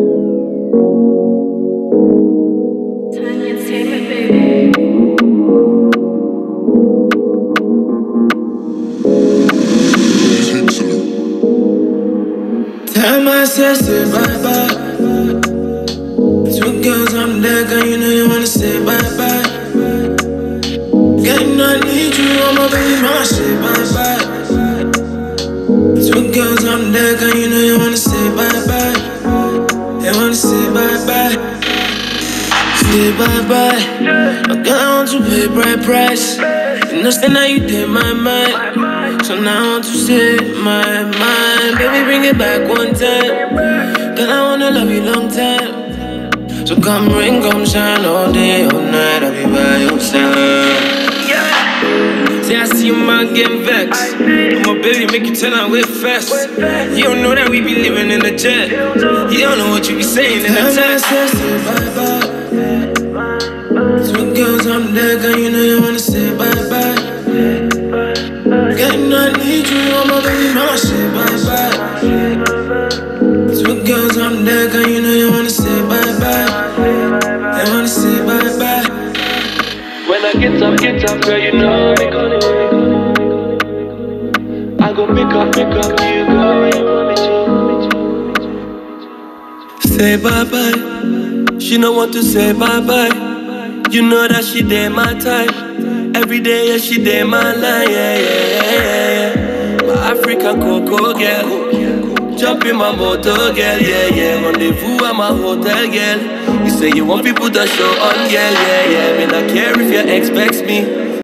Tell myself say bye-bye. Two girls on deck and you know you wanna say bye-bye. Girl, you know I need you, I'm a baby, my say bye-bye. Two girls on deck and you know you wanna say bye-bye. They wanna say bye-bye. Say bye-bye. Okay, I want to pay bright price. You know, stand now you did my mind. So now I want to say my mind. Baby, bring it back one time. Girl, I wanna love you long time. So come rain, come shine all day, all night. I'll be by your side. Say I see you man getting vexed. My baby make you tell her we're fast. You don't know that we be living in a jet. You don't know what you be saying in the text. Bye-bye. Two girls on deck and you know you wanna say bye-bye. Girl, you know I need you, I'm a baby, mama, say bye-bye. Two girls on deck and you know you wanna say bye-bye. They wanna say bye-bye. When I get up, girl, you know me gonna. I go pick up you, girl, you want me to. Say bye-bye. She don't want to say bye-bye. You know that she dey my type. Every day, yeah, she dey my line, yeah. My African cocoa girl. Jump in my motor, girl, yeah. Rendezvous at my hotel, girl. You say you want people to show on, yeah. Me not care if your ex vex me.